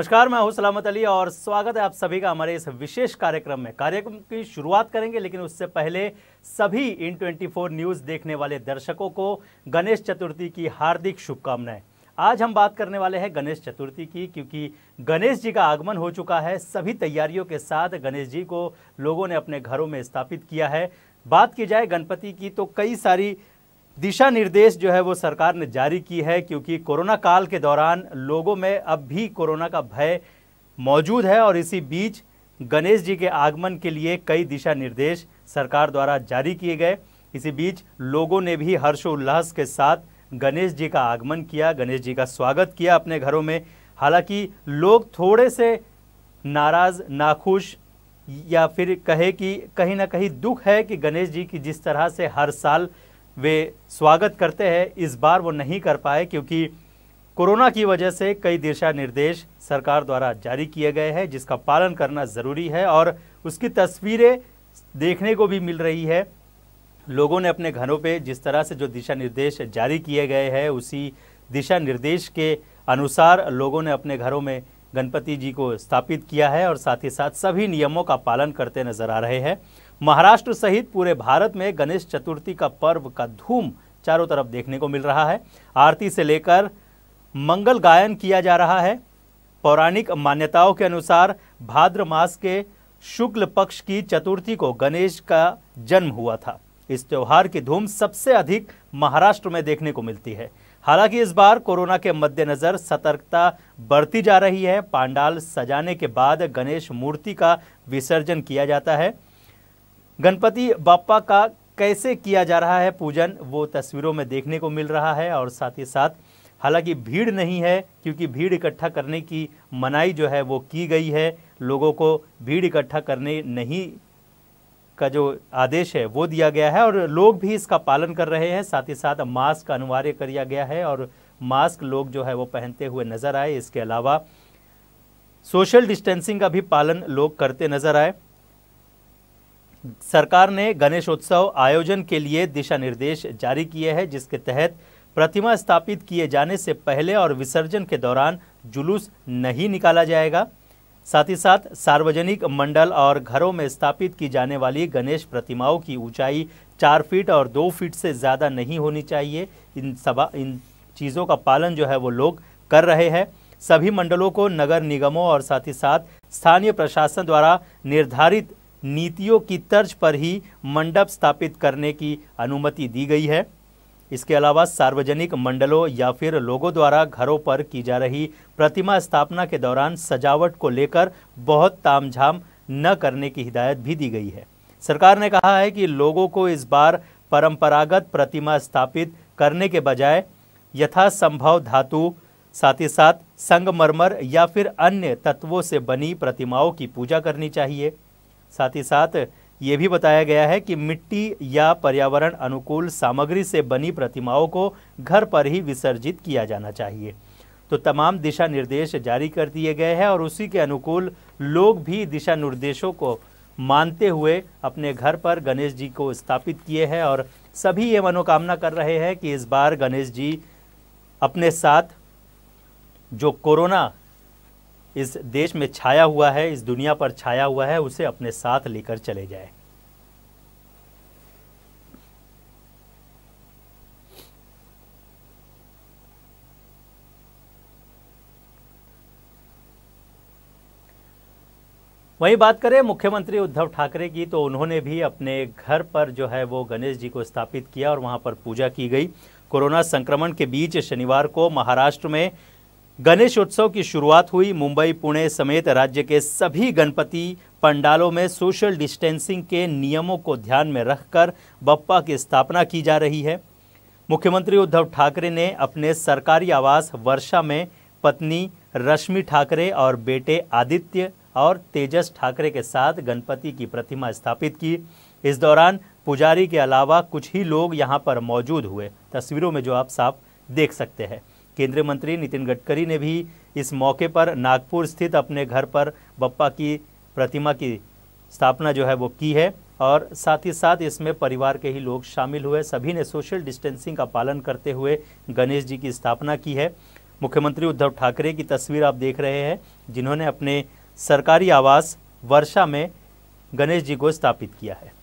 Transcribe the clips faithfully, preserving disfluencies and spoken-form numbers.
नमस्कार, मैं हूं सलामत अली और स्वागत है आप सभी का हमारे इस विशेष कार्यक्रम में। कार्यक्रम की शुरुआत करेंगे, लेकिन उससे पहले सभी इन चौबीस न्यूज़ देखने वाले दर्शकों को गणेश चतुर्थी की हार्दिक शुभकामनाएं। आज हम बात करने वाले हैं गणेश चतुर्थी की, क्योंकि गणेश जी का आगमन हो चुका है। सभी तैयारियों के साथ गणेश जी को लोगों ने अपने घरों में स्थापित किया है। बात की जाए गणपति की तो कई सारी दिशा निर्देश जो है वो सरकार ने जारी की है, क्योंकि कोरोना काल के दौरान लोगों में अब भी कोरोना का भय मौजूद है और इसी बीच गणेश जी के आगमन के लिए कई दिशा निर्देश सरकार द्वारा जारी किए गए। इसी बीच लोगों ने भी हर्षोल्लास के साथ गणेश जी का आगमन किया, गणेश जी का स्वागत किया अपने घरों में। हालांकि लोग थोड़े से नाराज, नाखुश या फिर कहे कि कहीं ना कहीं दुख है कि गणेश जी की जिस तरह से हर साल वे स्वागत करते हैं, इस बार वो नहीं कर पाए, क्योंकि कोरोना की वजह से कई दिशा निर्देश सरकार द्वारा जारी किए गए हैं, जिसका पालन करना ज़रूरी है और उसकी तस्वीरें देखने को भी मिल रही है। लोगों ने अपने घरों पे जिस तरह से जो दिशा निर्देश जारी किए गए हैं, उसी दिशा निर्देश के अनुसार लोगों ने अपने घरों में गणपति जी को स्थापित किया है और साथ ही साथ सभी नियमों का पालन करते नजर आ रहे हैं। महाराष्ट्र सहित पूरे भारत में गणेश चतुर्थी का पर्व का धूम चारों तरफ देखने को मिल रहा है। आरती से लेकर मंगल गायन किया जा रहा है। पौराणिक मान्यताओं के अनुसार भाद्र मास के शुक्ल पक्ष की चतुर्थी को गणेश का जन्म हुआ था। इस त्योहार की धूम सबसे अधिक महाराष्ट्र में देखने को मिलती है। हालांकि इस बार कोरोना के मद्देनजर सतर्कता बरती जा रही है। पंडाल सजाने के बाद गणेश मूर्ति का विसर्जन किया जाता है। गणपति बप्पा का कैसे किया जा रहा है पूजन, वो तस्वीरों में देखने को मिल रहा है और साथ ही साथ हालांकि भीड़ नहीं है, क्योंकि भीड़ इकट्ठा करने की मनाही जो है वो की गई है। लोगों को भीड़ इकट्ठा करने नहीं का जो आदेश है वो दिया गया है और लोग भी इसका पालन कर रहे हैं। साथ ही साथ मास्क अनिवार्य किया गया है और मास्क लोग जो है वो पहनते हुए नजर आए। इसके अलावा सोशल डिस्टेंसिंग का भी पालन लोग करते नजर आए। सरकार ने गणेशोत्सव आयोजन के लिए दिशा निर्देश जारी किए हैं, जिसके तहत प्रतिमा स्थापित किए जाने से पहले और विसर्जन के दौरान जुलूस नहीं निकाला जाएगा। साथ ही साथ सार्वजनिक मंडल और घरों में स्थापित की जाने वाली गणेश प्रतिमाओं की ऊंचाई चार फीट और दो फीट से ज़्यादा नहीं होनी चाहिए। इन सभा इन चीज़ों का पालन जो है वो लोग कर रहे हैं। सभी मंडलों को नगर निगमों और साथ ही साथ स्थानीय प्रशासन द्वारा निर्धारित नीतियों की तर्ज पर ही मंडप स्थापित करने की अनुमति दी गई है। इसके अलावा सार्वजनिक मंडलों या फिर लोगों द्वारा घरों पर की जा रही प्रतिमा स्थापना के दौरान सजावट को लेकर बहुत तामझाम न करने की हिदायत भी दी गई है। सरकार ने कहा है कि लोगों को इस बार परंपरागत प्रतिमा स्थापित करने के बजाय यथासंभव धातु, साथ ही साथ संगमरमर या फिर अन्य तत्वों से बनी प्रतिमाओं की पूजा करनी चाहिए। साथ ही साथ ये भी बताया गया है कि मिट्टी या पर्यावरण अनुकूल सामग्री से बनी प्रतिमाओं को घर पर ही विसर्जित किया जाना चाहिए। तो तमाम दिशा निर्देश जारी कर दिए गए हैं और उसी के अनुकूल लोग भी दिशा निर्देशों को मानते हुए अपने घर पर गणेश जी को स्थापित किए हैं और सभी ये मनोकामना कर रहे हैं कि इस बार गणेश जी अपने साथ जो कोरोना इस देश में छाया हुआ है, इस दुनिया पर छाया हुआ है, उसे अपने साथ लेकर चले जाए। वहीं बात करें मुख्यमंत्री उद्धव ठाकरे की, तो उन्होंने भी अपने घर पर जो है वो गणेश जी को स्थापित किया और वहां पर पूजा की गई। कोरोना संक्रमण के बीच शनिवार को महाराष्ट्र में गणेश उत्सव की शुरुआत हुई। मुंबई, पुणे समेत राज्य के सभी गणपति पंडालों में सोशल डिस्टेंसिंग के नियमों को ध्यान में रखकर बप्पा की स्थापना की जा रही है। मुख्यमंत्री उद्धव ठाकरे ने अपने सरकारी आवास वर्षा में पत्नी रश्मि ठाकरे और बेटे आदित्य और तेजस ठाकरे के साथ गणपति की प्रतिमा स्थापित की। इस दौरान पुजारी के अलावा कुछ ही लोग यहां पर मौजूद हुए, तस्वीरों में जो आप साफ देख सकते हैं। केंद्रीय मंत्री नितिन गडकरी ने भी इस मौके पर नागपुर स्थित अपने घर पर बप्पा की प्रतिमा की स्थापना जो है वो की है और साथ ही साथ इसमें परिवार के ही लोग शामिल हुए। सभी ने सोशल डिस्टेंसिंग का पालन करते हुए गणेश जी की स्थापना की है। मुख्यमंत्री उद्धव ठाकरे की तस्वीर आप देख रहे हैं, जिन्होंने अपने सरकारी आवास वर्षा में गणेश जी को स्थापित किया है।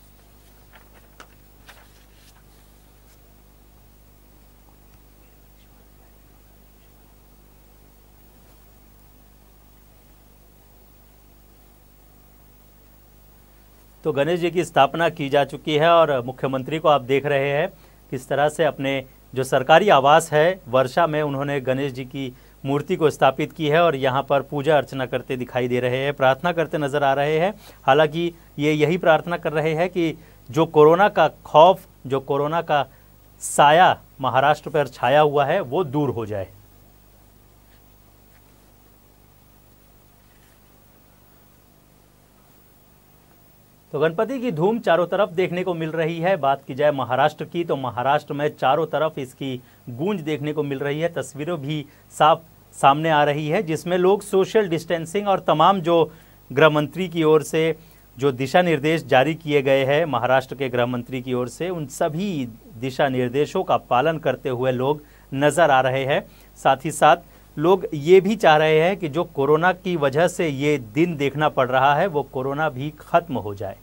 तो गणेश जी की स्थापना की जा चुकी है और मुख्यमंत्री को आप देख रहे हैं किस तरह से अपने जो सरकारी आवास है वर्षा में उन्होंने गणेश जी की मूर्ति को स्थापित की है और यहाँ पर पूजा अर्चना करते दिखाई दे रहे हैं, प्रार्थना करते नजर आ रहे हैं। हालांकि ये यही प्रार्थना कर रहे हैं कि जो कोरोना का खौफ, जो कोरोना का साया महाराष्ट्र पर छाया हुआ है वो दूर हो जाए। तो गणपति की धूम चारों तरफ देखने को मिल रही है। बात की जाए महाराष्ट्र की तो महाराष्ट्र में चारों तरफ इसकी गूंज देखने को मिल रही है। तस्वीरें भी साफ सामने आ रही है जिसमें लोग सोशल डिस्टेंसिंग और तमाम जो गृह मंत्री की ओर से जो दिशा निर्देश जारी किए गए हैं महाराष्ट्र के गृह मंत्री की ओर से, उन सभी दिशा निर्देशों का पालन करते हुए लोग नज़र आ रहे हैं। साथ ही साथ लोग ये भी चाह रहे हैं कि जो कोरोना की वजह से ये दिन देखना पड़ रहा है वो कोरोना भी खत्म हो जाए।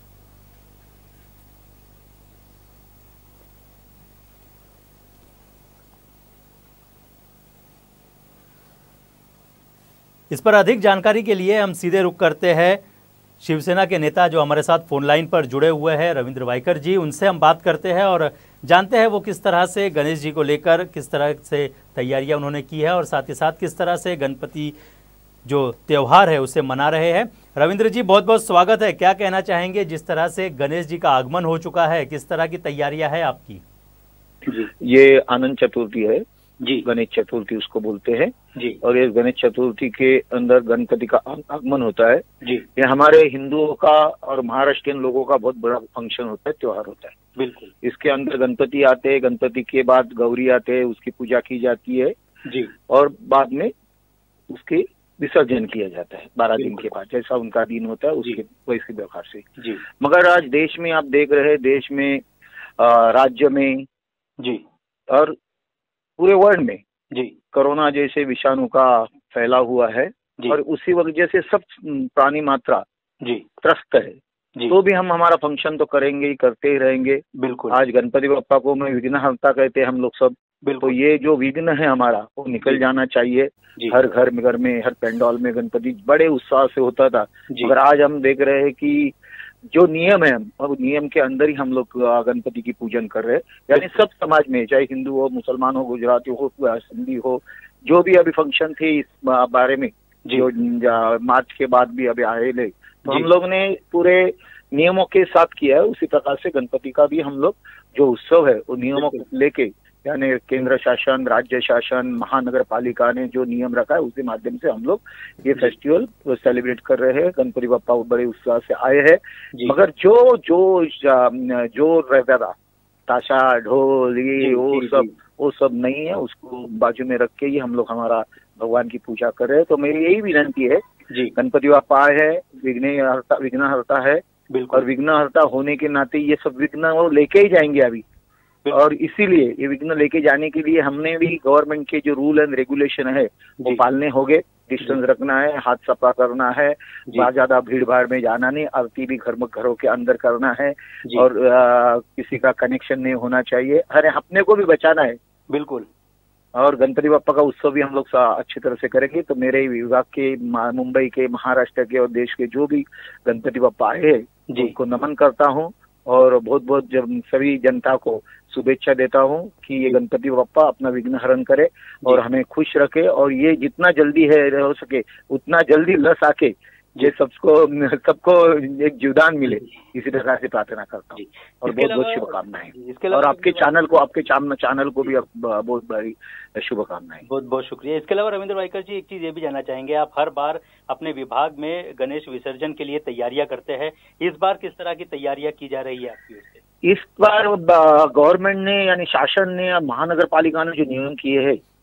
इस पर अधिक जानकारी के लिए हम सीधे रुख करते हैं शिवसेना के नेता जो हमारे साथ फोन लाइन पर जुड़े हुए हैं, रविंद्र वाइकर जी। उनसे हम बात करते हैं और जानते हैं वो किस तरह से गणेश जी को लेकर किस तरह से तैयारियां उन्होंने की है और साथ ही साथ किस तरह से गणपति जो त्यौहार है उसे मना रहे हैं। रविंद्र जी, बहुत बहुत स्वागत है। क्या कहना चाहेंगे, जिस तरह से गणेश जी का आगमन हो चुका है, किस तरह की तैयारियां है आपकी? जी, ये आनंद चतुर्थी है जी, गणेश चतुर्थी उसको बोलते हैं जी। और ये गणेश चतुर्थी के अंदर गणपति का आगमन होता है जी। ये हमारे हिंदुओं का और महाराष्ट्रियन लोगों का बहुत बड़ा फंक्शन होता है, त्योहार होता है। बिल्कुल। इसके अंदर गणपति आते हैं, गणपति के बाद गौरी आते हैं, उसकी पूजा की जाती है जी। और बाद में उसके विसर्जन किया जाता है बारह दिन के बाद, जैसा उनका दिन होता है उसके वैसे व्यवहार से जी। मगर आज देश में आप देख रहे हैं, देश में राज्य में जी और पूरे वर्ल्ड में जी कोरोना जैसे विषाणु का फैला हुआ है और उसी वजह से सब प्राणी मात्रा जी त्रस्त है जी। तो भी हम हमारा फंक्शन तो करेंगे ही, करते ही रहेंगे। बिल्कुल। आज गणपति बप्पा को मैं विघ्नहर्ता कहते हैं हम लोग सब। तो ये जो विघ्न है हमारा वो निकल जाना चाहिए। हर घर में घर में हर पेंडॉल में गणपति बड़े उत्साह से होता था, मगर आज हम देख रहे हैं कि जो नियम है और नियम के अंदर ही हम लोग गणपति की पूजन कर रहे हैं। यानी सब समाज में, चाहे हिंदू हो, मुसलमान हो, गुजराती हो, सिंधी हो, जो भी अभी फंक्शन थे इस बारे में जो मार्च के बाद भी अभी आए ले, तो हम लोग ने पूरे नियमों के साथ किया है। उसी प्रकार से गणपति का भी हम लोग जो उत्सव है वो नियमों को लेके, यानी केंद्र शासन, राज्य शासन, महानगर पालिका ने जो नियम रखा है उसके माध्यम से हम लोग ये फेस्टिवल सेलिब्रेट कर रहे हैं। गणपति बप्पा बड़े उत्साह से आए हैं। मगर जो जो जो रहता था ताशा ढोल ये वो सब वो सब नहीं है, उसको बाजू में रख के ही हम लोग हमारा भगवान की पूजा कर रहे हैं। तो मेरी यही विनती है जी, गणपति बप्पा है, विघ्नहर्ता विघ्नहर्ता है और विघ्नहर्ता होने के नाते ये सब विघ्न वो लेके ही जाएंगे अभी, और इसीलिए ये विघ्न लेके जाने के लिए हमने भी गवर्नमेंट के जो रूल एंड रेगुलेशन है वो पालने होंगे। डिस्टेंस रखना है, हाथ सफा करना है, बहुत ज्यादा भीड़ भाड़ में जाना नहीं, आरती भी घर में घरों के अंदर करना है और आ, किसी का कनेक्शन नहीं होना चाहिए। अरे अपने को भी बचाना है। बिल्कुल। और गणपति बप्पा का उत्सव भी हम लोग अच्छी तरह से करेंगे। तो मेरे विभाग के, मुंबई के, महाराष्ट्र के और देश के जो भी गणपति बप्पा आए हैं उनको नमन करता हूँ और बहुत बहुत जब सभी जनता को शुभेच्छा देता हूँ कि ये गणपति बप्पा अपना विघ्न हरण करे और हमें खुश रखे और ये जितना जल्दी है हो सके उतना जल्दी लस आके ये सबको सबको एक जीवदान मिले, इसी तरह से प्रार्थना करता हूँ और बहुत बहुत शुभकामनाएं। और आपके चैनल को आपके चैनल को भी बहुत बड़ी शुभकामनाएं। बहुत बहुत शुक्रिया। इसके अलावा रविंद्र वाइकर जी, एक चीज ये भी जानना चाहेंगे, आप हर बार अपने विभाग में गणेश विसर्जन के लिए तैयारियां करते हैं, इस बार किस तरह की तैयारियां की जा रही है आपकी ओर से? इस बार गवर्नमेंट ने यानी शासन ने, महानगर पालिका ने जो नियम किए हैं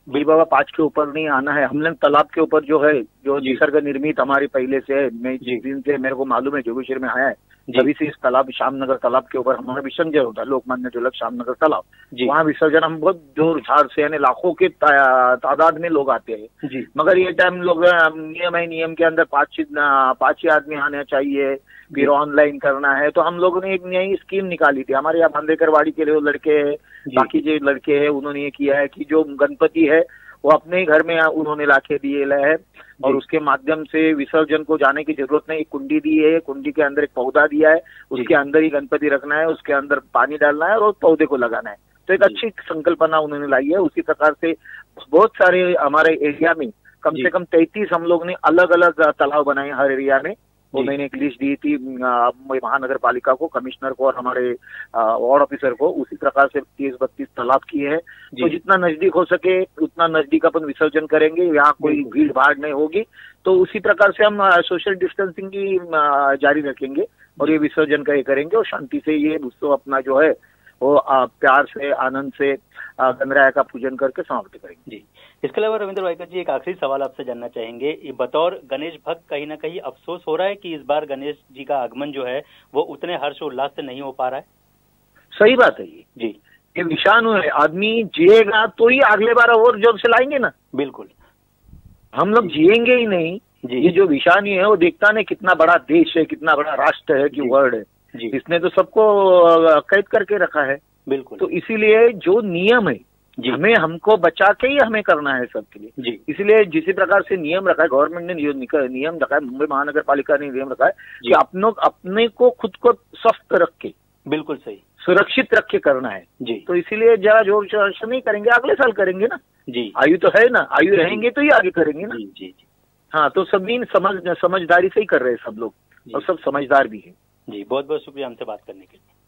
बिल बाबा पाँच के ऊपर नहीं आना है। हमने तालाब के ऊपर जो है, जो निसर्ग निर्मित हमारी पहले से है, मैं जिस दिन से मेरे को मालूम है जोगेश्वर में आया है, तभी से इस तालाब श्यामनगर तालाब के ऊपर हमारा विसर्जन होता है, लोकमान्य तिलक श्यामनगर तालाब, वहाँ विसर्जन हम बहुत जोर झार से, यानी लाखों के तादाद में लोग आते हैं। मगर ये टाइम लोग नियम है, नियम के अंदर पाँच पाँच ही आदमी आना चाहिए, फिर ऑनलाइन करना है। तो हम लोगों ने एक नई स्कीम निकाली थी हमारे यहाँ बांदेकर वाड़ी के लिए, लड़के हैं, बाकी जो लड़के हैं, उन्होंने ये किया है कि जो गणपति है वो अपने ही घर में उन्होंने लाके दिए है और उसके माध्यम से विसर्जन को जाने की जरूरत नहीं। एक कुंडी दी है, कुंडी के अंदर एक पौधा दिया है, उसके अंदर ही गणपति रखना है, उसके अंदर पानी डालना है और पौधे को लगाना है। तो एक अच्छी संकल्पना उन्होंने लाई है। उसी प्रकार से बहुत सारे हमारे एरिया में कम से कम तैतीस हम लोग ने अलग अलग तालाब बनाए हर एरिया में। वो मैंने एक लिस्ट दी थी महानगर पालिका को, कमिश्नर को और हमारे वार्ड ऑफिसर को। उसी प्रकार से तीस बत्तीस तालाब किए हैं। तो जितना नजदीक हो सके उतना नजदीक अपन विसर्जन करेंगे, यहाँ कोई भीड़ भाड़ नहीं होगी। तो उसी प्रकार से हम सोशल डिस्टेंसिंग की जारी रखेंगे और ये विसर्जन का ये करेंगे और शांति से ये उत्सव अपना जो है वो प्यार से, आनंद से गणराया का पूजन करके समाप्त करेंगे। जी, इसके अलावा रविंद्र वाइकर जी, एक आखिरी सवाल आपसे जानना चाहेंगे। बतौर गणेश भक्त कहीं ना कहीं अफसोस हो रहा है कि इस बार गणेश जी का आगमन जो है वो उतने हर्षोल्लास से नहीं हो पा रहा है? सही बात है ये जी, ये विषाणु है, आदमी जिएगा तो ही अगले बार और जोर से लाएंगे ना। बिल्कुल, हम लोग जिएंगे ही नहीं। ये जो विषाणु है वो देखता नहीं कितना बड़ा देश है, कितना बड़ा राष्ट्र है कि वर्ल्ड है, इसने तो सबको कैद करके रखा है। बिल्कुल, तो इसीलिए जो नियम है हमें हमको बचा के ही हमें करना है सबके लिए जी। इसीलिए जिस प्रकार से नियम रखा है गवर्नमेंट ने, नियम रखा है, मुंबई महानगर पालिका ने नियम रखा है कि अपनों अपने को खुद को स्वस्थ रख के, बिल्कुल सही, सुरक्षित रख के करना है जी। तो इसीलिए जरा जोर शोर से नहीं करेंगे, अगले साल करेंगे ना जी। आयु तो है ना, आयु रहेंगे तो ही आगे करेंगे ना जी जी। हाँ, तो सभी समझ समझदारी से ही कर रहे हैं सब लोग और सब समझदार भी है जी। बहुत बहुत शुक्रिया हमसे बात करने के लिए।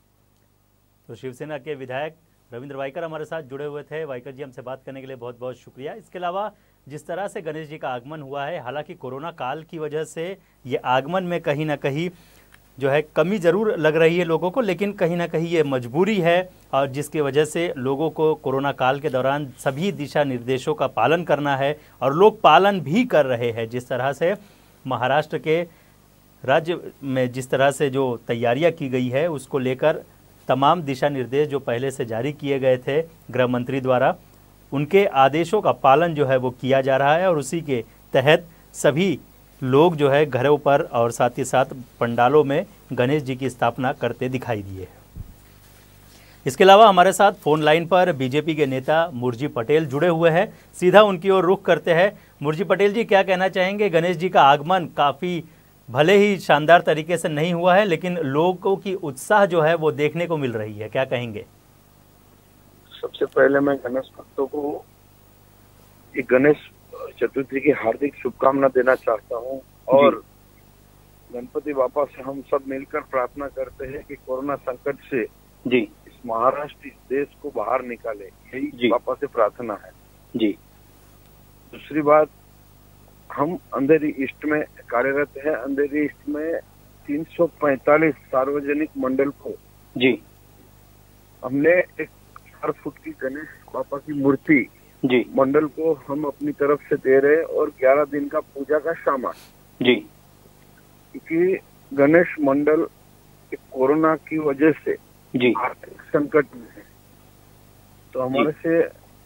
तो शिवसेना के विधायक रविंद्र वाइकर हमारे साथ जुड़े हुए थे। वाइकर जी, हमसे बात करने के लिए बहुत बहुत शुक्रिया। इसके अलावा जिस तरह से गणेश जी का आगमन हुआ है, हालांकि कोरोना काल की वजह से ये आगमन में कहीं ना कहीं जो है कमी ज़रूर लग रही है लोगों को, लेकिन कहीं ना कहीं ये मजबूरी है और जिसकी वजह से लोगों को कोरोना काल के दौरान सभी दिशा निर्देशों का पालन करना है और लोग पालन भी कर रहे हैं। जिस तरह से महाराष्ट्र के राज्य में जिस तरह से जो तैयारियां की गई है उसको लेकर तमाम दिशा निर्देश जो पहले से जारी किए गए थे गृह मंत्री द्वारा, उनके आदेशों का पालन जो है वो किया जा रहा है और उसी के तहत सभी लोग जो है घरों पर और साथ ही साथ पंडालों में गणेश जी की स्थापना करते दिखाई दिए। इसके अलावा हमारे साथ फोन लाइन पर बीजेपी के नेता मुरजी पटेल जुड़े हुए हैं। सीधा उनकी ओर रुख करते हैं। मुरजी पटेल जी, क्या कहना चाहेंगे? गणेश जी का आगमन काफ़ी भले ही शानदार तरीके से नहीं हुआ है, लेकिन लोगों की उत्साह जो है वो देखने को मिल रही है, क्या कहेंगे? सबसे पहले मैं गणेश भक्तों को एक गणेश चतुर्थी की हार्दिक शुभकामना देना चाहता हूं और गणपति बापा से हम सब मिलकर प्रार्थना करते हैं कि कोरोना संकट से जी इस महाराष्ट्र इस देश को बाहर निकाले, यही बापा से प्रार्थना है जी। दूसरी बात, हम अंधेरी ईस्ट में कार्यरत है। अंधेरी ईस्ट में तीन सौ पैंतालीस सार्वजनिक मंडल को जी हमने एक चार फुट की गणेश बापा की मूर्ति जी मंडल को हम अपनी तरफ से दे रहे हैं और ग्यारह दिन का पूजा का सामान जी। क्योंकि गणेश मंडल कोरोना की वजह से जी आर्थिक संकट में है, तो हमारे से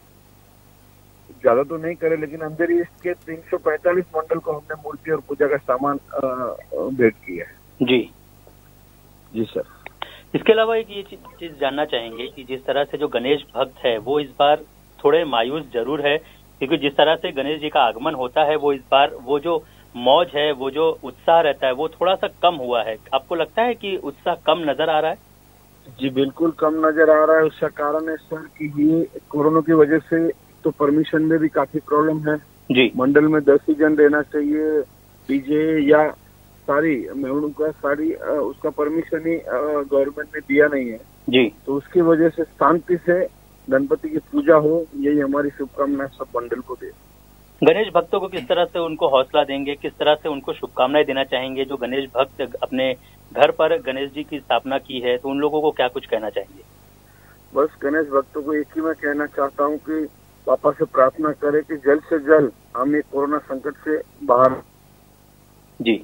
ज्यादा तो नहीं करे, लेकिन अंधेरी ईस्ट के तीन सौ पैंतालीस मंडल को हमने मूर्ति और पूजा का सामान भेंट किया है जी जी सर। इसके अलावा एक ये चीज जानना चाहेंगे कि जिस तरह से जो गणेश भक्त है वो इस बार थोड़े मायूस जरूर है, क्योंकि जिस तरह से गणेश जी का आगमन होता है वो इस बार वो जो मौज है, वो जो उत्साह रहता है वो थोड़ा सा कम हुआ है। आपको लगता है कि उत्साह कम नजर आ रहा है? जी बिल्कुल कम नजर आ रहा है। उसका कारण है सर कि ये कोरोना की वजह से तो परमिशन में भी काफी प्रॉब्लम है जी। मंडल में दस ही जन रहना चाहिए, डीजे या सारी मेहून का सारी उसका परमिशन ही गवर्नमेंट ने दिया नहीं है जी। तो उसकी वजह से शांति से गणपति की पूजा हो, यही हमारी शुभकामनाएं सब मंडल को दे। गणेश भक्तों को किस तरह से उनको हौसला देंगे, किस तरह से उनको शुभकामनाएं देना चाहेंगे? जो गणेश भक्त अपने घर पर गणेश जी की स्थापना की है, तो उन लोगों को क्या कुछ कहना चाहेंगे? बस गणेश भक्तों को एक ही मैं कहना चाहता हूँ कि पापा से प्रार्थना करें कि जल्द से जल्द हम ये कोरोना संकट से बाहर। जी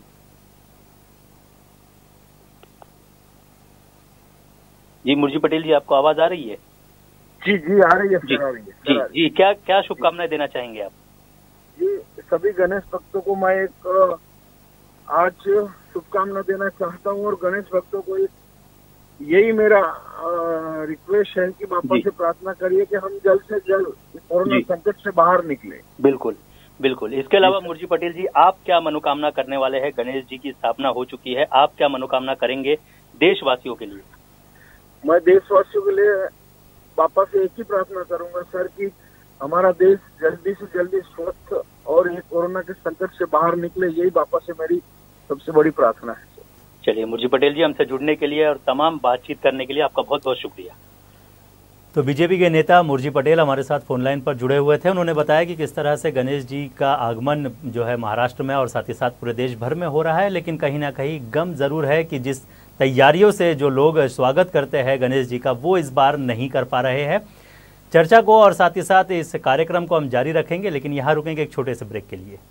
जी मुर्जी पटेल जी, आपको आवाज आ रही है? जी जी आ रही है, जी, आ रही है, जी जी क्या क्या शुभकामनाएं देना चाहेंगे आप? जी सभी गणेश भक्तों को मैं एक आज शुभकामना देना चाहता हूँ, और गणेश भक्तों को यही मेरा रिक्वेस्ट है कि बापा से प्रार्थना करिए कि हम जल्द से जल्द कोरोना संकट से बाहर निकले। बिल्कुल बिल्कुल। इसके अलावा मुर्जी पटेल जी, आप क्या मनोकामना करने वाले हैं? गणेश जी की स्थापना हो चुकी है, आप क्या मनोकामना करेंगे देशवासियों के लिए? मैं देशवासियों के लिए पापा से एक ही प्रार्थना करूंगा सर, कि हमारा देश जल्दी से जल्दी स्वस्थ और ये कोरोना के संकट से बाहर निकले, यही पापा से मेरी सबसे बड़ी प्रार्थना है। चलिए मुर्जी पटेल जी, हमसे जुड़ने के लिए और तमाम बातचीत करने के लिए आपका बहुत बहुत शुक्रिया। तो बीजेपी के नेता मुर्जी पटेल हमारे साथ फोन लाइन पर जुड़े हुए थे। उन्होंने बताया कि किस तरह से गणेश जी का आगमन जो है महाराष्ट्र में और साथ ही साथ पूरे देश भर में हो रहा है, लेकिन कहीं ना कहीं गम जरूर है कि जिस तैयारियों से जो लोग स्वागत करते हैं गणेश जी का, वो इस बार नहीं कर पा रहे हैं। चर्चा को और साथ ही साथ इस कार्यक्रम को हम जारी रखेंगे, लेकिन यहाँ रुकेंगे एक छोटे से ब्रेक के लिए।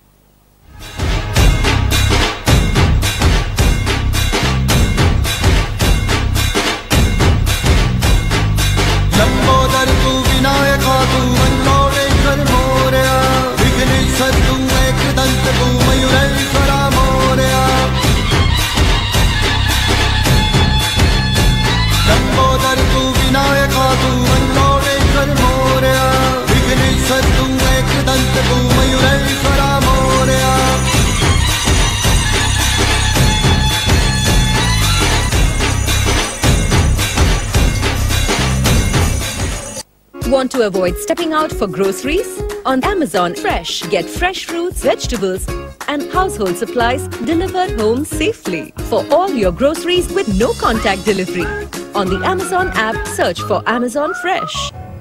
लंबोदर तू विनायका तू मंडोलेश्वर मोरया, विघ्नेश्वर तू एकदंत तू मयूरेश्वरा मोरया। लंबोदर तू विनायका तू मंडोलेश्वर मोरया, विघ्नेश्वर तू एकदंत तू Mayureshwara Morya. Want to avoid stepping out for groceries? On Amazon Fresh, get fresh fruits, vegetables and household supplies delivered home safely. For all your groceries with no contact delivery. On the Amazon app, search for Amazon Fresh.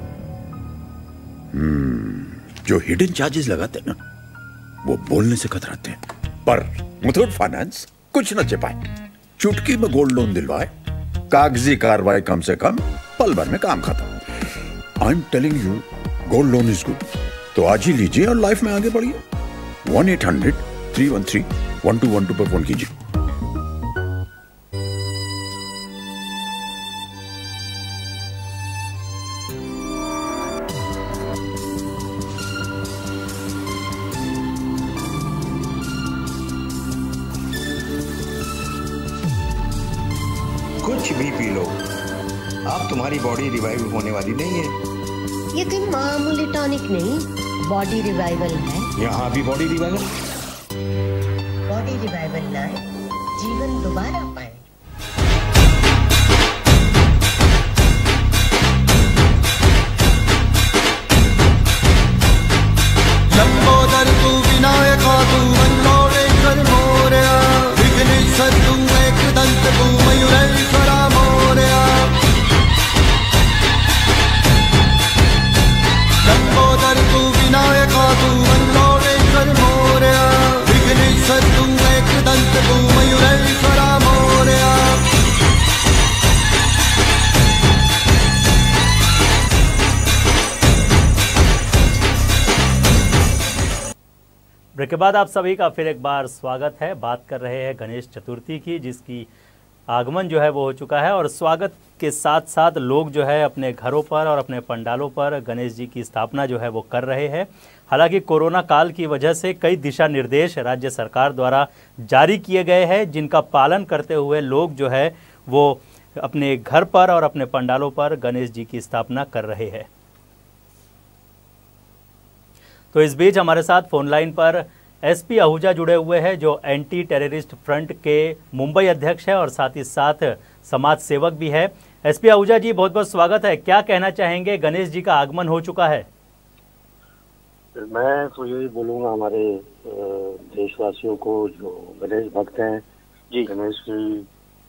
hmm, जो hidden charges लगाते हैं ना, वो बोलने से कतराते हैं, पर मुथूट फाइनेंस कुछ न छिपाए, चुटकी में गोल्ड लोन दिलवाए, कागजी कार्रवाई कम से कम, पल भर में काम खत्म। I am telling you, gold loan is good, तो आज ही लीजिए और लाइफ में आगे बढ़िए। One eight hundred three one three one two one two पर फोन कीजिए। कुछ भी पी लो, अब तुम्हारी बॉडी रिवाइव होने वाली नहीं है। ये कोई मामूली टॉनिक नहीं, बॉडी रिवाइवल है। यहाँ भी बॉडी रिवाइवल। बॉडी रिवाइवल लाए, जीवन दोबारा पाए। लंबोदर तू विनायका तू मंडोलेश्वर मोरया, विघ्नेश्वर तू एकदंत तू मयूरेश्वरा मोरया। लंबोदर तू विनायका तू मंडोलेश्वर मोरया, विघ्नेश्वर तू एकदंत तू मयूरेश्वरा मोरया। ब्रेक के बाद आप सभी का फिर एक बार स्वागत है। बात कर रहे हैं गणेश चतुर्थी की, जिसकी आगमन जो है वो हो चुका है, और स्वागत के साथ साथ लोग जो है अपने घरों पर और अपने पंडालों पर गणेश जी की स्थापना जो है वो कर रहे हैं। हालांकि कोरोना काल की वजह से कई दिशा निर्देश राज्य सरकार द्वारा जारी किए गए हैं, जिनका पालन करते हुए लोग जो है वो अपने घर पर और अपने पंडालों पर गणेश जी की स्थापना कर रहे हैं। तो इस बीच हमारे साथ फोन लाइन पर एसपी आहूजा जुड़े हुए हैं, जो एंटी टेररिस्ट फ्रंट के मुंबई अध्यक्ष है और साथ ही साथ समाज सेवक भी है। एसपी आहूजा जी, बहुत बहुत स्वागत है। क्या कहना चाहेंगे? गणेश जी का आगमन हो चुका है। मैं तो यही बोलूंगा हमारे देशवासियों को जो गणेश भक्त हैं जी, गणेश की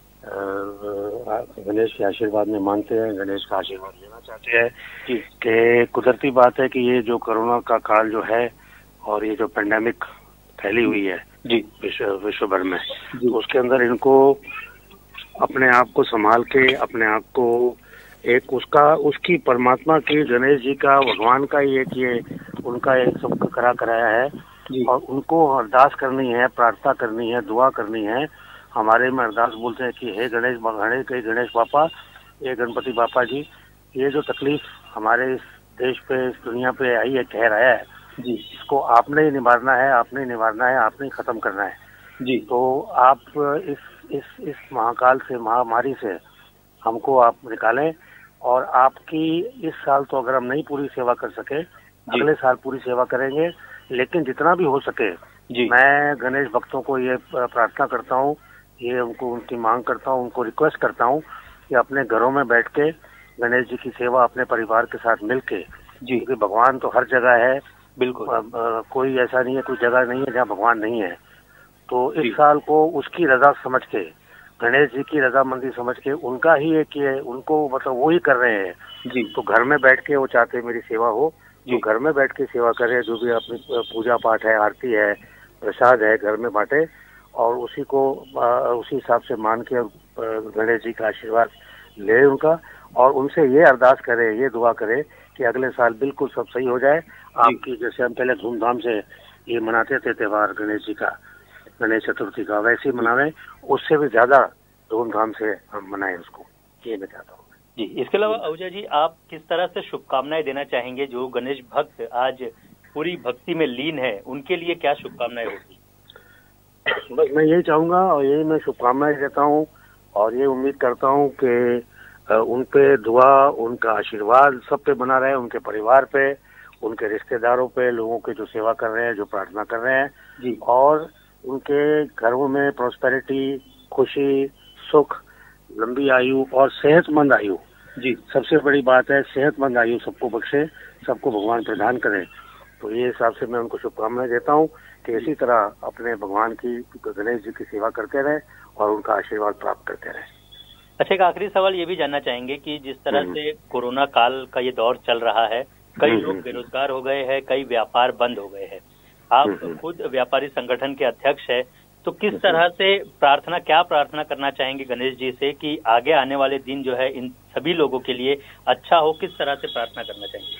गणेश के आशीर्वाद में मानते हैं, गणेश का आशीर्वाद लेना चाहते हैं कि कुदरती बात है कि ये जो कोरोना का काल जो है और ये जो पेंडेमिक फैली हुई है जी विश्व विश्व भर में, तो उसके अंदर इनको अपने आप को संभाल के अपने आप को एक उसका उसकी परमात्मा की गणेश जी का भगवान का ही एक ये उनका एक सबका करा कराया है और उनको अरदास करनी है, प्रार्थना करनी है, दुआ करनी है। हमारे में अरदास बोलते हैं कि हे गणेश गणेश के गणेश बापा, ये गणपति बापा जी, ये जो तकलीफ हमारे इस देश पे, इस दुनिया पे आई है, कहर आया है जी, इसको आपने ही निवारना है, आपने ही निवारना है, आपने ही खत्म करना है जी। तो आप इस इस इस महाकाल से, महामारी से हमको आप निकालें और आपकी इस साल तो अगर हम नहीं पूरी सेवा कर सके, अगले साल पूरी सेवा करेंगे, लेकिन जितना भी हो सके जी। मैं गणेश भक्तों को ये प्रार्थना करता हूँ, ये उनको उनकी मांग करता हूँ, उनको रिक्वेस्ट करता हूँ कि अपने घरों में बैठ के गणेश जी की सेवा अपने परिवार के साथ मिलके जी, क्योंकि भगवान तो हर जगह है, बिल्कुल आ, आ, कोई ऐसा नहीं है, कोई जगह नहीं है जहाँ भगवान नहीं है। तो इस साल को उसकी रजा समझ के, गणेश जी की रजामंदी समझ के, उनका ही एक ये उनको मतलब वो ही कर रहे हैं जी। तो घर में बैठ के वो चाहते हैं मेरी सेवा हो, जो घर में बैठ के सेवा करे, जो भी अपनी पूजा पाठ है, आरती है, प्रसाद है, घर में बांटे और उसी को उसी हिसाब से मान के गणेश जी का आशीर्वाद ले उनका, और उनसे ये अरदास करे, ये दुआ करे कि अगले साल बिल्कुल सब सही हो जाए। आपकी जैसे हम पहले धूमधाम से ये मनाते थे त्योहार गणेश जी का, गणेश चतुर्थी का, वैसे ही मनावे, उससे भी ज्यादा धूमधाम से हम मनाएं उसको, ये मैं चाहता हूँ जी। इसके अलावा आहूजा जी, आप किस तरह से शुभकामनाएं देना चाहेंगे जो गणेश भक्त आज पूरी भक्ति में लीन है, उनके लिए क्या शुभकामनाएं होगी? बस मैं यही चाहूंगा और यही मैं शुभकामनाएं देता हूँ और ये उम्मीद करता हूँ कि उन पे दुआ, उनका आशीर्वाद सब पे बना रहे, उनके परिवार पे, उनके रिश्तेदारों पे, लोगों के जो सेवा कर रहे हैं, जो प्रार्थना कर रहे हैं जी, और उनके घरों में प्रॉस्पेरिटी, खुशी, सुख, लंबी आयु और सेहतमंद आयु जी, सबसे बड़ी बात है सेहतमंद आयु सबको बख्शे, सबको भगवान प्रदान करे। तो ये हिसाब से मैं उनको शुभकामनाएं देता हूँ कि इसी तरह अपने भगवान की, गणेश जी की सेवा करते रहे और उनका आशीर्वाद प्राप्त करते रहे। अच्छा, एक आखिरी सवाल ये भी जानना चाहेंगे कि जिस तरह से कोरोना काल का ये दौर चल रहा है, कई लोग बेरोजगार हो गए हैं, कई व्यापार बंद हो गए हैं, आप खुद व्यापारी संगठन के अध्यक्ष है, तो किस तरह से प्रार्थना, क्या प्रार्थना करना चाहेंगे गणेश जी से कि आगे आने वाले दिन जो है इन सभी लोगों के लिए अच्छा हो, किस तरह से प्रार्थना करना चाहेंगे?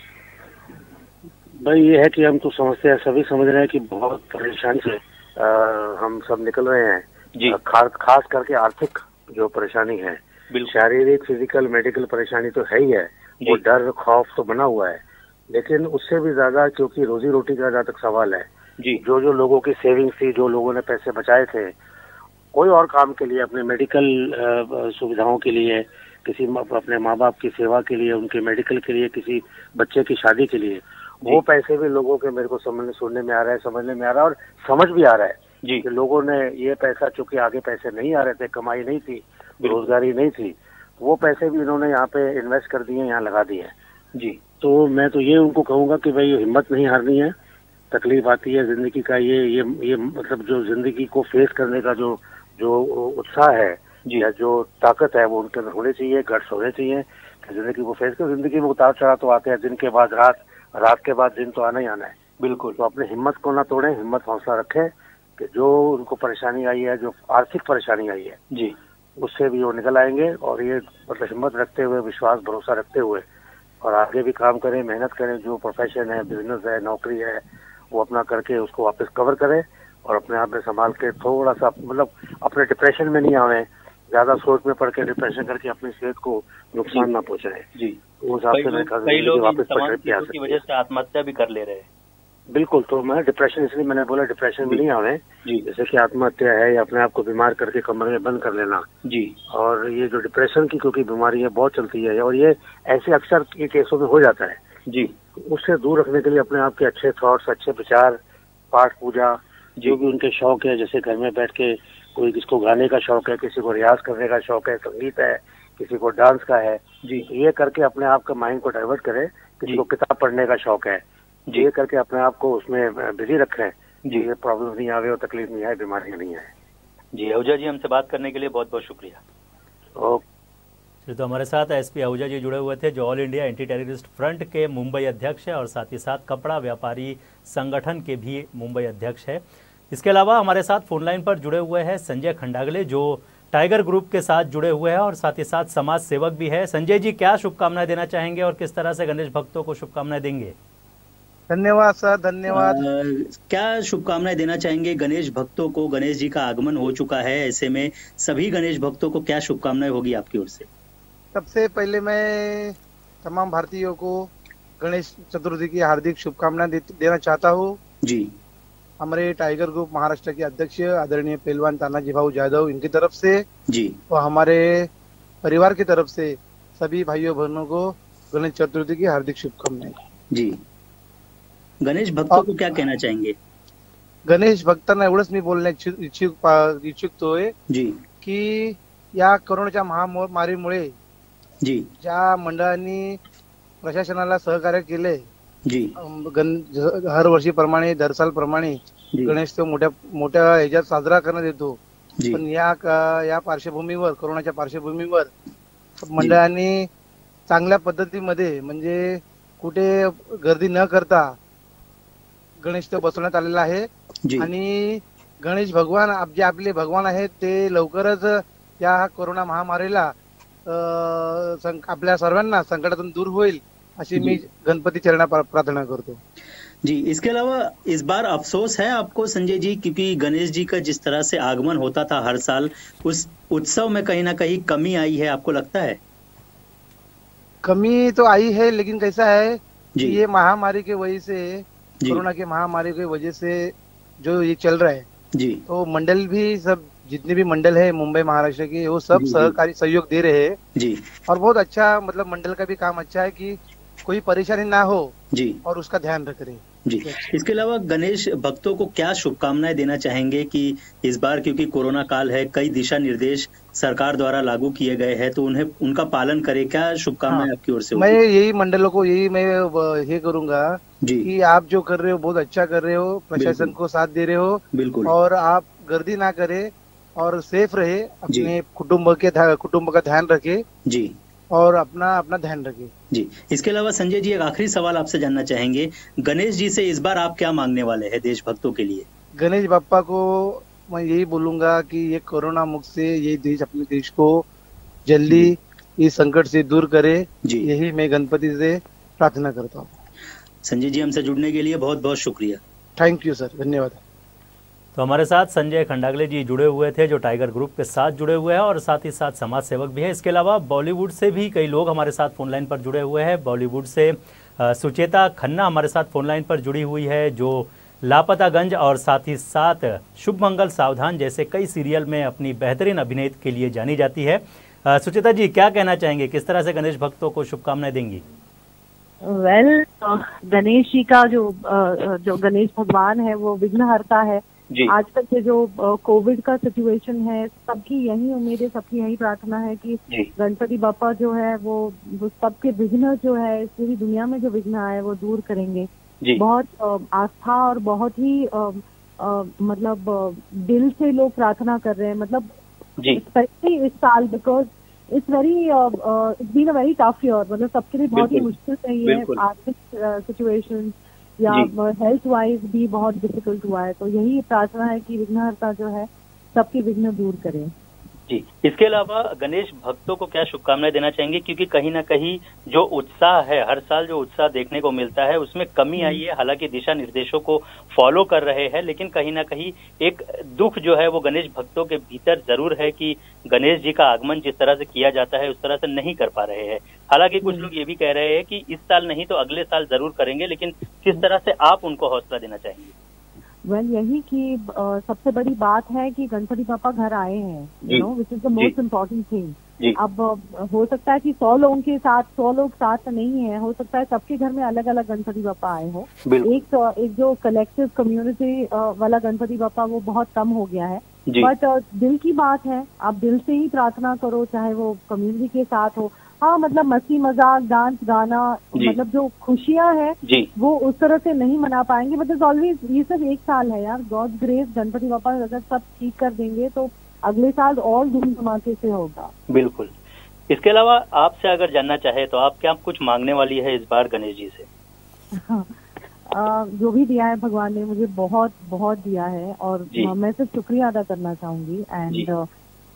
भाई ये है कि हम तो समझते हैं, सभी समझ रहे हैं कि बहुत परेशानी से आ, हम सब निकल रहे हैं जी। खा, खास करके आर्थिक जो परेशानी है, शारीरिक, फिजिकल, मेडिकल परेशानी तो है ही है, वो डर, खौफ तो बना हुआ है, लेकिन उससे भी ज्यादा क्योंकि रोजी रोटी का जहाँ तक सवाल है जी, जो जो लोगों की सेविंग्स थी, जो लोगों ने पैसे बचाए थे कोई और काम के लिए, अपने मेडिकल सुविधाओं के लिए, किसी अपने माँ बाप की सेवा के लिए, उनके मेडिकल के लिए, किसी बच्चे की शादी के लिए, वो पैसे भी लोगों के मेरे को समझने सुनने में आ रहा है, समझने में आ रहा है और समझ भी आ रहा है जी, कि लोगों ने ये पैसा, चूंकि आगे पैसे नहीं आ रहे थे, कमाई नहीं थी, रोजगारी नहीं थी, वो पैसे भी इन्होंने यहाँ पे इन्वेस्ट कर दिए, यहाँ लगा दिए जी। तो मैं तो ये उनको कहूंगा कि भाई हिम्मत नहीं हारनी है, तकलीफ आती है जिंदगी का, ये ये ये मतलब जो जिंदगी को फेस करने का जो जो उत्साह है या जो ताकत है वो उनके अंदर होनी चाहिए, गट्स होने चाहिए कि जिंदगी को फेस कर। जिंदगी में उतार चढ़ाव तो आते हैं, दिन के बाद रात, रात के बाद दिन तो आना ही आना है, बिल्कुल। तो अपनी हिम्मत को ना तोड़ें, हिम्मत हौसला रखें कि जो उनको परेशानी आई है, जो आर्थिक परेशानी आई है जी, उससे भी वो निकल आएंगे और ये मतलब हिम्मत रखते हुए, विश्वास, भरोसा रखते हुए और आगे भी काम करें, मेहनत करें, जो प्रोफेशन है, बिजनेस है, नौकरी है, वो अपना करके उसको वापस कवर करें और अपने आप में संभाल के थोड़ा सा मतलब अपने डिप्रेशन में नहीं आवे, ज्यादा सोच में पड़ के डिप्रेशन करके अपनी सेहत को नुकसान ना पहुंचाए जी। उस हिसाब से मैं कई लोग वापस की वजह से आत्महत्या भी कर ले रहे हैं, बिल्कुल। तो मैं डिप्रेशन, इसलिए मैंने बोला डिप्रेशन में नहीं आवे जी, जैसे कि आत्महत्या है या अपने आप को बीमार करके कमरे में बंद कर लेना जी। और ये जो डिप्रेशन की क्योंकि बीमारी है बहुत चलती है और ये ऐसे अक्सर ये केसों में हो जाता है जी, उससे दूर रखने के लिए अपने आप के अच्छे थॉट्स, अच्छे विचार, पाठ पूजा, जो भी उनके शौक है, जैसे घर में बैठ के कोई, किसको गाने का शौक है, किसी को रियाज करने का शौक है, संगीत है, किसी को डांस का है जी, ये करके अपने आप का माइंड को डाइवर्ट करे। किसी को किताब पढ़ने का शौक है, ये करके अपने आप को उसमें बिजी रखें जी, ये प्रॉब्लम नहीं आवे और तकलीफ नहीं आए, बीमारियां नहीं आए जी। आहूजा जी, हमसे बात करने के लिए बहुत बहुत शुक्रिया। ओके। तो हमारे साथ एसपी आहूजा जी जुड़े हुए थे, जो all India anti terrorist front के मुंबई अध्यक्ष है और साथ ही साथ कपड़ा व्यापारी संगठन के भी मुंबई अध्यक्ष है। इसके अलावा हमारे साथ फोन लाइन पर जुड़े हुए हैं संजय खंडागले, जो टाइगर ग्रुप के साथ जुड़े हुए हैं और साथ ही साथ समाज सेवक भी है। संजय जी, क्या शुभकामनाएं देना चाहेंगे और किस तरह से गणेश भक्तों को शुभकामनाएं देंगे? धन्यवाद सर, धन्यवाद। क्या शुभकामनाएं देना चाहेंगे गणेश भक्तों को? गणेश जी का आगमन हो चुका है, ऐसे में सभी गणेश भक्तों को क्या शुभकामनाएं होगी आपकी ओर से? सबसे पहले मैं तमाम भारतीयों को गणेश चतुर्थी की हार्दिक शुभकामनाएं दे, देना चाहता हूँ जी। हमारे टाइगर ग्रुप महाराष्ट्र के अध्यक्ष आदरणीय पहलवान तानाजी भाऊ जादव, इनकी तरफ से जी और हमारे परिवार की तरफ से सभी भाइयों बहनों को गणेश चतुर्थी की हार्दिक शुभकामनाएं जी। गणेश भक्तों को क्या कहना चाहेंगे? गणेश भक्तांना एवढंच मी बोलण्या इच्छुक इच्छुकतोय जी की या कोरोनाच्या महामारीमुळे जी ज्या मंडळांनी प्रशासनाला सहकार्य केले जी, हर वर्षीप्रमाणे दर साल प्रमाणे गणेशोत्सव मोठ्या मोठ्या ह्याच्यात साजरा करण्यात येतो, पण या या पार्श्वभूमीवर कोरोनाच्या पार्श्वभूमीवर मंडळांनी चांगल्या पद्धतीमध्ये म्हणजे कुठे गर्दी न करता गणेशोत्सव बसवण्यात आलेला आहे आणि गणेश भगवान जे आपले भगवान आहेत ते लवकरच या कोरोना महामारीला आपल्या सर्वांना संकटातून दूर होईल अशी मी गणपति चरणा प्रार्थना करतो जी। इसके अलावा इस बार अफसोस है आपको संजय जी, क्योंकि गणेश जी का जिस तरह से आगमन होता था हर साल, उस उत्सव में कहीं ना कहीं कमी आई है, आपको लगता है? कमी तो आई है, लेकिन कैसा है कि ये महामारी के वजह से, कोरोना के महामारी की वजह से जो ये चल रहा है जी, तो मंडल भी सब जितने भी मंडल है मुंबई महाराष्ट्र के वो सब सहकारी सहयोग दे रहे हैं जी, और बहुत अच्छा, मतलब मंडल का भी काम अच्छा है कि कोई परेशानी ना हो जी और उसका ध्यान रख रहे जी। इसके अलावा गणेश भक्तों को क्या शुभकामनाएं देना चाहेंगे कि इस बार क्योंकि कोरोना काल है, कई दिशा निर्देश सरकार द्वारा लागू किए गए हैं, तो उन्हें उनका पालन करे, क्या शुभकामनाएं आपकी ओर से? मैं यही मंडलों को यही मैं ये करूंगा कि आप जो कर रहे हो बहुत अच्छा कर रहे हो, प्रशासन को साथ दे रहे हो बिल्कुल, और आप गर्दी ना करे और सेफ रहे, अपने कुटुंब के कुटुंब का ध्यान रखे जी और अपना अपना ध्यान रखे जी। इसके अलावा संजय जी, एक आखिरी सवाल आपसे जानना चाहेंगे, गणेश जी से इस बार आप क्या मांगने वाले हैं देश भक्तों के लिए? गणेश बाप्पा को मैं यही बोलूंगा कि ये कोरोना मुक्त से ये देश अपने देश को जल्दी इस संकट से दूर करे जी, यही मैं गणपति से प्रार्थना करता हूँ। संजय जी, हमसे जुड़ने के लिए बहुत बहुत शुक्रिया। थैंक यू सर, धन्यवाद। तो हमारे साथ संजय खंडागले जी जुड़े हुए थे, जो टाइगर ग्रुप के साथ जुड़े हुए हैं और साथ ही साथ समाज सेवक भी है। इसके अलावा बॉलीवुड से भी कई लोग हमारे साथ फोन लाइन पर जुड़े हुए हैं। बॉलीवुड से सुचेता खन्ना हमारे साथ फोन लाइन पर जुड़ी हुई है, जो लापतागंज और साथ ही साथ शुभ मंगल सावधान जैसे कई सीरियल में अपनी बेहतरीन अभिनय के लिए जानी जाती है। सुचेता जी, क्या कहना चाहेंगे, किस तरह से गणेश भक्तों को शुभकामनाएं देंगी? वेल well, गणेश जी का जो जो गणेश भगवान है वो विघ्नहर्ता है। आजकल के जो कोविड का सिचुएशन है, सबकी यही उम्मीद है, सबकी यही प्रार्थना है कि गणपति बापा जो है वो, वो सबके विघ्न जो है, पूरी दुनिया में जो विघ्न आए वो दूर करेंगे। बहुत आस्था और बहुत ही आ, आ, मतलब दिल से लोग प्रार्थना कर रहे हैं, मतलब स्पेशली इस साल, because it's very it's been a very tough year, मतलब सबके लिए बहुत ही मुश्किल रही है, आर्थिक सिचुएशन या हेल्थ वाइज भी बहुत डिफिकल्ट हुआ है। तो यही प्रार्थना है कि विघ्नहर्ता जो है सबके विघ्न दूर करें जी। इसके अलावा गणेश भक्तों को क्या शुभकामनाएं देना चाहेंगे, क्योंकि कहीं ना कहीं जो उत्साह है, हर साल जो उत्साह देखने को मिलता है उसमें कमी आई है। हालांकि दिशा निर्देशों को फॉलो कर रहे हैं, लेकिन कहीं ना कहीं एक दुख जो है वो गणेश भक्तों के भीतर जरूर है कि गणेश जी का आगमन जिस तरह से किया जाता है उस तरह से नहीं कर पा रहे हैं। हालांकि कुछ लोग ये भी कह रहे हैं कि इस साल नहीं तो अगले साल जरूर करेंगे, लेकिन किस तरह से आप उनको हौसला देना चाहेंगे? वेल well, यही कि uh, सबसे बड़ी बात है कि गणपति पापा घर आए हैं, you know, which is the most important thing. अब uh, हो सकता है कि सौ लोगों के साथ सौ लोग साथ नहीं है, हो सकता है सबके घर में अलग अलग गणपति पापा आए हो। एक uh, एक जो कलेक्टिव कम्युनिटी uh, वाला गणपति पापा वो बहुत कम हो गया है, बट uh, दिल की बात है, आप दिल से ही प्रार्थना करो, चाहे वो कम्युनिटी के साथ हो। हाँ, मतलब मस्ती मजाक डांस गाना, मतलब जो खुशियाँ हैं वो उस तरह से नहीं मना पाएंगे, बट इज ऑलवेज, ये सिर्फ एक साल है यार, गॉड ग्रेस, गणपति बापा अगर सब ठीक कर देंगे तो अगले साल और धूम धमाके से होगा। बिल्कुल। इसके अलावा आपसे अगर जानना चाहे तो आप क्या कुछ मांगने वाली है इस बार गणेश जी से? हाँ, आ, जो भी दिया है भगवान ने मुझे बहुत बहुत दिया है और मैं सिर्फ शुक्रिया अदा करना चाहूंगी। एंड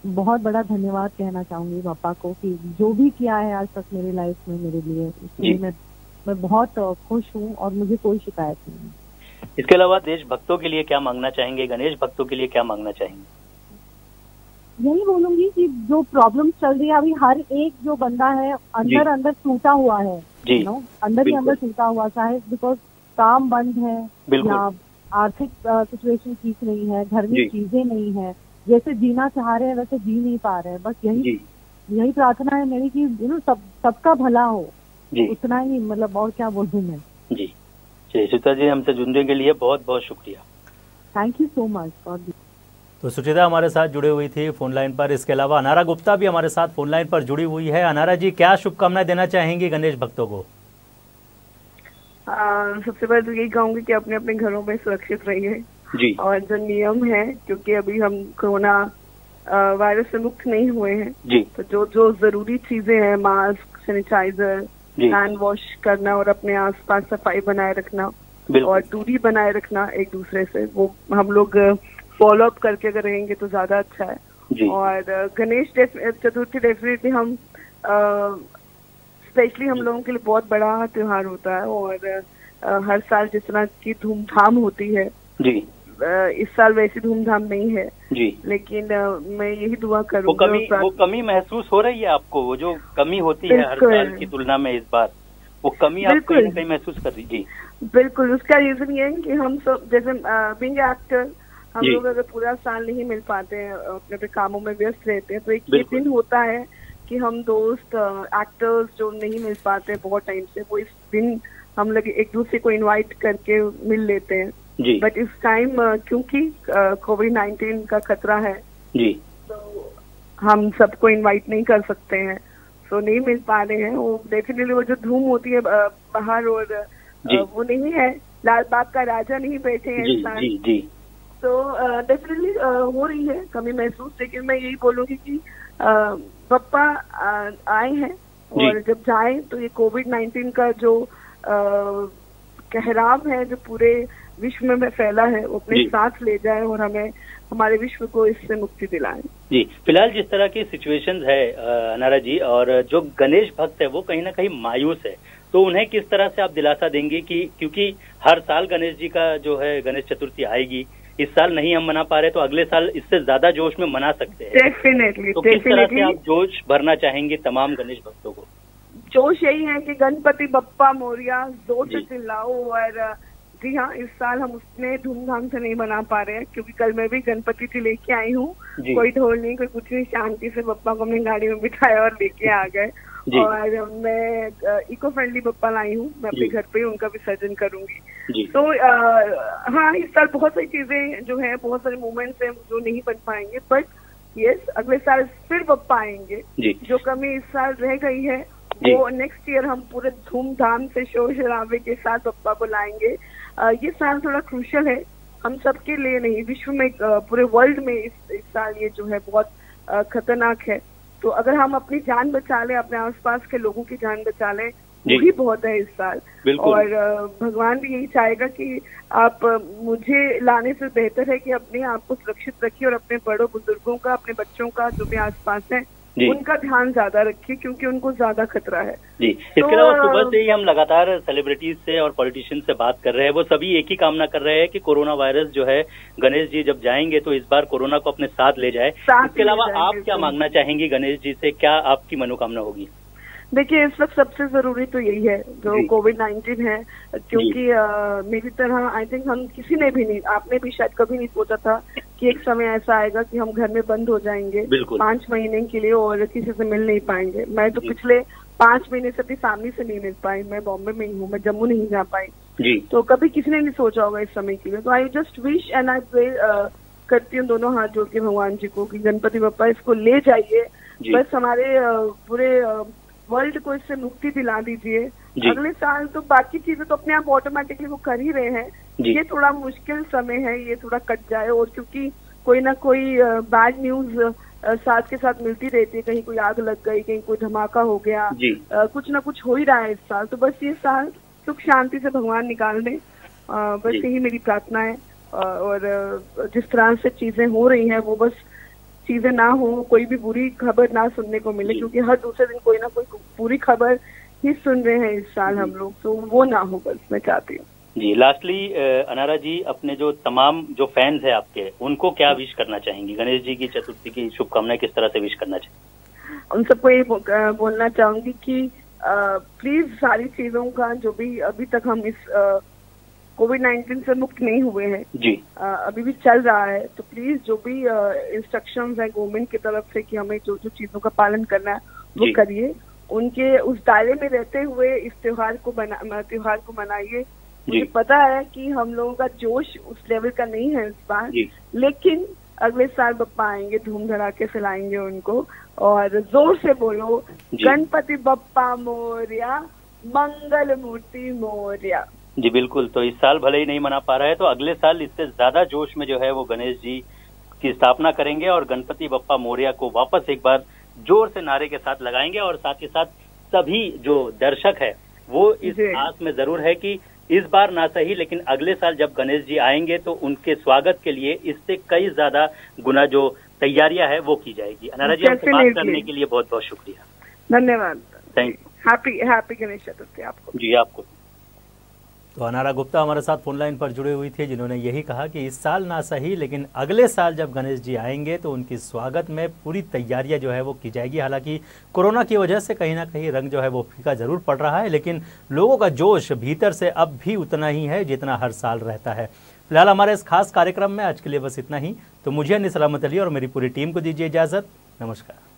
बहुत बड़ा धन्यवाद कहना चाहूंगी पापा को कि जो भी किया है आज तक मेरी लाइफ में मेरे लिए, इसलिए मैं मैं बहुत खुश हूँ और मुझे कोई शिकायत नहीं है। इसके अलावा देशभक्तों के लिए क्या मांगना चाहेंगे, गणेश भक्तों के लिए क्या मांगना चाहेंगे? यही बोलूंगी कि जो प्रॉब्लम चल रही है अभी, हर एक जो बंदा है अंदर अंदर टूटा हुआ है, यू नो, अंदर ही अंदर टूटा हुआ, चाहे बिकॉज काम बंद है या आर्थिक सिचुएशन ठीक नहीं है, घर में चीजें नहीं है, जैसे जीना चाह रहे हैं वैसे जी नहीं पा रहे हैं। बस यही यही प्रार्थना है मेरी कि यू नो सब सबका भला हो, उतना ही, मतलब और क्या बोलूं मैं। जी जी सुचिता जी, हमसे जुड़ने के लिए बहुत बहुत शुक्रिया। Thank you so much. तो सुचिता हमारे साथ जुड़ी हुई थी फोन लाइन पर। इसके अलावा अनारा गुप्ता भी हमारे साथ फोन लाइन पर जुड़ी हुई है। अनारा जी, क्या शुभकामनाएं देना चाहेंगी गणेश भक्तों को? आ, सबसे पहले तो यही कहूंगी कि अपने अपने घरों में सुरक्षित रहिए जी, और जो नियम है, क्योंकि अभी हम कोरोना वायरस से मुक्त नहीं हुए हैं जी, तो जो जो जरूरी चीजें हैं, मास्क, सैनिटाइजर, हैंड वॉश करना और अपने आसपास सफाई बनाए रखना और दूरी बनाए रखना एक दूसरे से, वो हम लोग फॉलो अप करके अगर रहेंगे तो ज्यादा अच्छा है जी। और गणेश चतुर्थी डेफिनेटली हम स्पेशली हम लोगों के लिए बहुत बड़ा त्योहार होता है और आ, हर साल जिस तरह की धूमधाम होती है जी, आ, इस साल वैसी धूमधाम नहीं है जी, लेकिन आ, मैं यही दुआ करूँगी। वो कमी वो कमी महसूस हो रही है आपको? वो जो कमी होती है हर साल की तुलना में इस बार, वो कमी आप कहीं ना कहीं महसूस कर रही? जी बिल्कुल। उसका रीजन ये है कि हम सब जैसे बीइंग एक्टर, हम लोग अगर पूरा साल नहीं मिल पाते हैं, अपने अपने कामों में व्यस्त रहते हैं, तो एक ये दिन होता है कि हम दोस्त एक्टर्स जो नहीं मिल पाते बहुत टाइम से, वो इस दिन हम लोग एक दूसरे को इनवाइट करके मिल लेते हैं। बट इस टाइम क्योंकि कोविड नाइन्टीन का खतरा है जी, तो हम सबको इनवाइट नहीं कर सकते हैं, तो नहीं मिल पा रहे हैं। वो डेफिनेटली वो जो धूम होती है बाहर, और वो नहीं है, लाल बाग का राजा नहीं बैठे हैं इस साल, तो डेफिनेटली uh, uh, हो रही है कमी महसूस। लेकिन मैं यही बोलूंगी कि uh, पप्पा uh, आए हैं और जब जाए तो ये कोविड नाइन्टीन का जो uh, कहराव है जो पूरे विश्व में फैला है, वो अपने साथ ले जाए और हमें हमारे विश्व को इससे मुक्ति दिलाए जी। फिलहाल जिस तरह की सिचुएशंस है अनारा जी, और जो गणेश भक्त है वो कहीं ना कहीं मायूस है, तो उन्हें किस तरह से आप दिलासा देंगे कि क्योंकि हर साल गणेश जी का जो है गणेश चतुर्थी आएगी, इस साल नहीं हम मना पा रहे तो अगले साल इससे ज्यादा जोश में मना सकते हैं। डेफिनेटली। तो किस तरह से आप जोश भरना चाहेंगे तमाम गणेश भक्तों को? जोश यही है कि गणपति बप्पा मोरिया जोर से चिल्लाओ। और जी हाँ, इस साल हम उतने धूमधाम से नहीं मना पा रहे हैं, क्योंकि कल मैं भी गणपति जी लेके आई हूँ, कोई ढोल नहीं, कोई कुछ नहीं, शांति से बप्पा को अपनी गाड़ी में बिठाया और लेके आ गए। और मैं इको फ्रेंडली बप्पा लाई हूँ, मैं अपने घर पे ही उनका विसर्जन करूंगी। तो आ, हाँ, इस साल बहुत सारी चीजें जो है, बहुत सारे मोमेंट्स हैं जो नहीं बन पाएंगे, बट यस अगले साल फिर बप्पा आएंगे। जो कमी इस साल रह गई है वो नेक्स्ट ईयर हम पूरे धूमधाम से शोर शराबे के साथ बप्पा को लाएंगे। आ, ये साल थोड़ा क्रूशियल है हम सबके लिए, नहीं विश्व में, पूरे वर्ल्ड में इस, इस साल ये जो है बहुत खतरनाक है। तो अगर हम अपनी जान बचा लें, अपने आसपास के लोगों की जान बचा लें, वही बहुत है इस साल। और भगवान भी यही चाहेगा कि आप मुझे लाने से बेहतर है कि अपने आप को सुरक्षित रखिए और अपने बड़ों बुजुर्गों का, अपने बच्चों का, जो भी आसपास है उनका ध्यान ज्यादा रखिए, क्योंकि उनको ज्यादा खतरा है जी। इसके अलावा तो, सुबह से ही हम लगातार सेलिब्रिटीज से और पॉलिटिशियन से बात कर रहे हैं, वो सभी एक ही कामना कर रहे हैं कि कोरोना वायरस जो है गणेश जी जब जाएंगे तो इस बार कोरोना को अपने साथ ले जाए। इसके अलावा आप क्या मांगना चाहेंगी गणेश जी से, क्या आपकी मनोकामना होगी? देखिए, इस वक्त सबसे जरूरी तो यही है जो कोविड नाइन्टीन है, क्योंकि आ, मेरी तरह आई थिंक हम किसी ने भी नहीं, आपने भी शायद कभी नहीं सोचा था कि एक समय ऐसा आएगा कि हम घर में बंद हो जाएंगे पांच महीने के लिए और किसी से मिल नहीं पाएंगे। मैं तो पिछले पांच महीने से अपनी फैमिली से नहीं मिल पाई, मैं बॉम्बे में ही हूँ, मैं जम्मू नहीं जा पाई जी। तो कभी किसी ने नहीं सोचा होगा इस समय के लिए। तो I just wish and I pray करती हूँ दोनों हाथ जोड़ के भगवान जी को कि गणपति बप्पा इसको ले जाइए, बस हमारे पूरे वर्ल्ड को इससे मुक्ति दिला दीजिए। अगले साल तो बाकी चीजें तो अपने आप ऑटोमेटिकली वो कर ही रहे हैं, ये थोड़ा मुश्किल समय है, ये थोड़ा कट जाए। और क्योंकि कोई ना कोई बैड न्यूज साथ के साथ मिलती रहती है, कहीं कोई आग लग गई, कहीं कोई धमाका हो गया, आ, कुछ ना कुछ हो ही रहा है इस साल। तो बस ये साल सुख शांति से भगवान निकाल दें, बस यही मेरी प्रार्थना है। आ, और जिस तरह से चीजें हो रही हैं वो बस चीजें ना हो, कोई भी बुरी खबर ना सुनने को मिले, क्योंकि हर दूसरे दिन कोई ना कोई बुरी खबर ही सुन रहे हैं इस साल हम लोग, तो वो ना हो बस मैं चाहती हूँ। जी, लास्टली अनारा जी, अपने जो तमाम जो फैंस हैं आपके, उनको क्या विश करना चाहेंगी? गणेश जी की चतुर्थी की शुभकामनाएं किस तरह से विश करना चाहेंगी? उन सबको ये बोलना चाहूंगी कि प्लीज सारी चीजों का जो भी अभी तक हम इस कोविड नाइन्टीन से मुक्त नहीं हुए हैं जी, आ, अभी भी चल रहा है, तो प्लीज जो भी इंस्ट्रक्शंस है गवर्नमेंट की तरफ से कि हमें जो जो चीजों का पालन करना है वो करिए। उनके उस दायरे में रहते हुए इस त्योहार को बना त्योहार को मनाइए। मुझे पता है कि हम लोगों का जोश उस लेवल का नहीं है इस बार, लेकिन अगले साल बप्पा आएंगे, धूम धड़ाके से लाएंगे उनको, और जोर से बोलो गणपति बप्पा मोरया, मंगल मूर्ति मोरया। जी बिल्कुल। तो इस साल भले ही नहीं मना पा रहे हैं, तो अगले साल इससे ज्यादा जोश में जो है वो गणेश जी की स्थापना करेंगे और गणपति बप्पा मोरया को वापस एक बार जोर से नारे के साथ लगाएंगे। और साथ ही साथ सभी जो दर्शक है वो इस आस में जरूर है कि इस बार ना सही, लेकिन अगले साल जब गणेश जी आएंगे तो उनके स्वागत के लिए इससे कई ज्यादा गुना जो तैयारियां है वो की जाएगी। अनारा जी, हमसे बात करने के लिए बहुत बहुत शुक्रिया, धन्यवाद। Thank you. Happy happy Ganesh Chaturthi आपको। जी आपको। तो अनारा गुप्ता हमारे साथ फोन लाइन पर जुड़ी हुई थी, जिन्होंने यही कहा कि इस साल ना सही, लेकिन अगले साल जब गणेश जी आएंगे तो उनकी स्वागत में पूरी तैयारियां जो है वो की जाएगी। हालांकि कोरोना की वजह से कहीं ना कहीं रंग जो है वो फीका जरूर पड़ रहा है, लेकिन लोगों का जोश भीतर से अब भी उतना ही है जितना हर साल रहता है। फिलहाल हमारे इस खास कार्यक्रम में आज के लिए बस इतना ही। तो मुझे निसलामत अली और मेरी पूरी टीम को दीजिए इजाजत। नमस्कार।